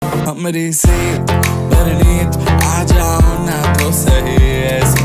हमरी सी परनीत आ जाओ ना तो सही है।